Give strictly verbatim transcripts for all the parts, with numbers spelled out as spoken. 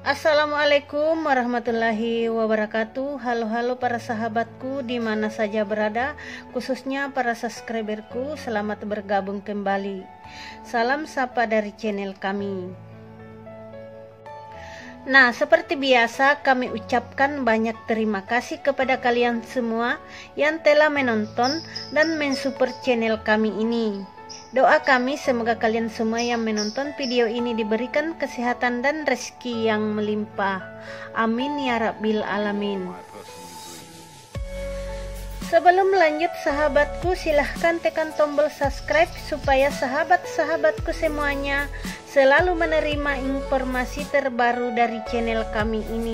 Assalamualaikum warahmatullahi wabarakatuh. Halo-halo para sahabatku di mana saja berada, khususnya para subscriberku, selamat bergabung kembali. Salam sapa dari channel kami. Nah, seperti biasa kami ucapkan banyak terima kasih kepada kalian semua yang telah menonton dan mensupport channel kami ini. Doa kami semoga kalian semua yang menonton video ini diberikan kesehatan dan rezeki yang melimpah. Amin ya rabbil alamin. Sebelum lanjut sahabatku, silahkan tekan tombol subscribe supaya sahabat-sahabatku semuanya selalu menerima informasi terbaru dari channel kami ini.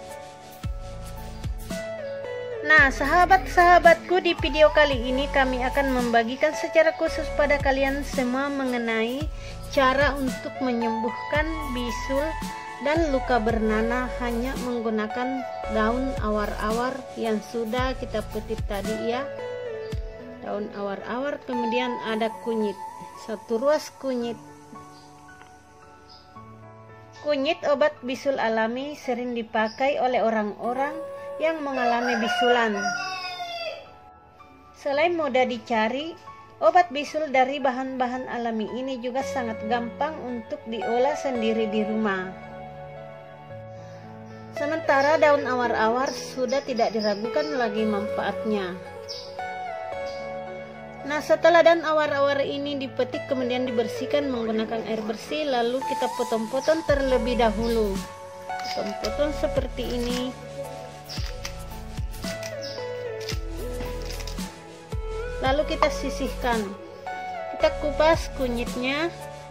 Nah, sahabat-sahabatku, di video kali ini kami akan membagikan secara khusus pada kalian semua mengenai cara untuk menyembuhkan bisul dan luka bernanah hanya menggunakan daun awar-awar yang sudah kita petik tadi ya. Daun awar-awar, kemudian ada kunyit, satu ruas kunyit. Kunyit obat bisul alami sering dipakai oleh orang-orang yang mengalami bisulan. Selain mudah dicari, obat bisul dari bahan-bahan alami ini juga sangat gampang untuk diolah sendiri di rumah. Sementara daun awar-awar sudah tidak diragukan lagi manfaatnya. Nah, setelah daun awar-awar ini dipetik kemudian dibersihkan menggunakan air bersih, lalu kita potong-potong terlebih dahulu. Potong-potong seperti ini. Lalu kita sisihkan, kita kupas kunyitnya.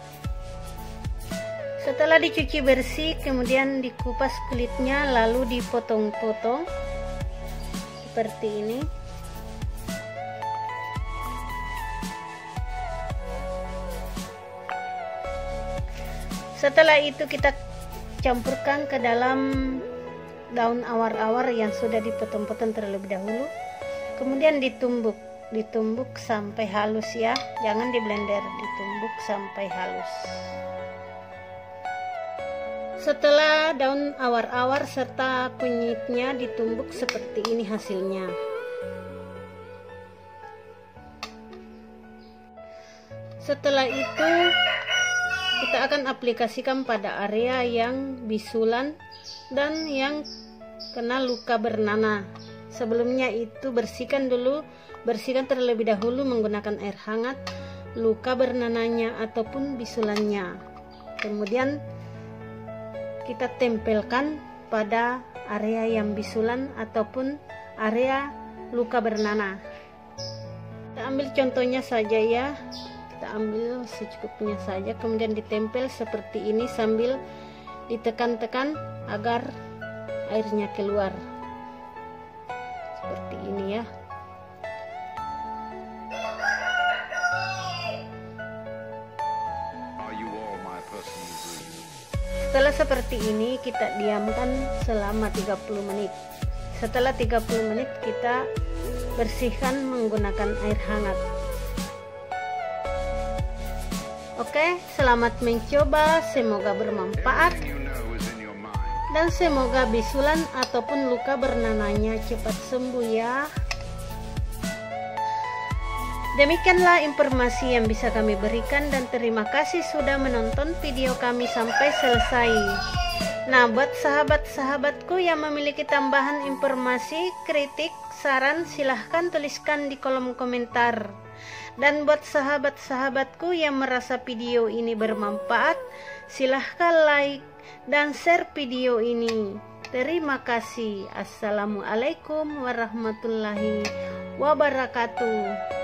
Setelah dicuci bersih, kemudian dikupas kulitnya, lalu dipotong-potong seperti ini. Setelah itu kita campurkan ke dalam daun awar-awar yang sudah dipotong-potong terlebih dahulu, kemudian ditumbuk. Ditumbuk sampai halus ya, jangan di blender, ditumbuk sampai halus. Setelah daun awar-awar serta kunyitnya ditumbuk seperti ini hasilnya. Setelah itu kita akan aplikasikan pada area yang bisulan dan yang kena luka bernanah. Sebelumnya itu bersihkan dulu, bersihkan terlebih dahulu menggunakan air hangat luka bernanahnya ataupun bisulannya. Kemudian kita tempelkan pada area yang bisulan ataupun area luka bernanah. Kita ambil contohnya saja ya, kita ambil secukupnya saja, kemudian ditempel seperti ini sambil ditekan-tekan agar airnya keluar. Seperti ini ya. Setelah seperti ini kita diamkan selama tiga puluh menit. Setelah tiga puluh menit kita bersihkan menggunakan air hangat. Oke, selamat mencoba, semoga bermanfaat. Dan semoga bisulan ataupun luka bernanahnya cepat sembuh ya. Demikianlah informasi yang bisa kami berikan dan terima kasih sudah menonton video kami sampai selesai. Nah, buat sahabat-sahabatku yang memiliki tambahan informasi, kritik, saran, silahkan tuliskan di kolom komentar. Dan buat sahabat-sahabatku yang merasa video ini bermanfaat, silahkan like dan share video ini. Terima kasih. Assalamualaikum warahmatullahi wabarakatuh.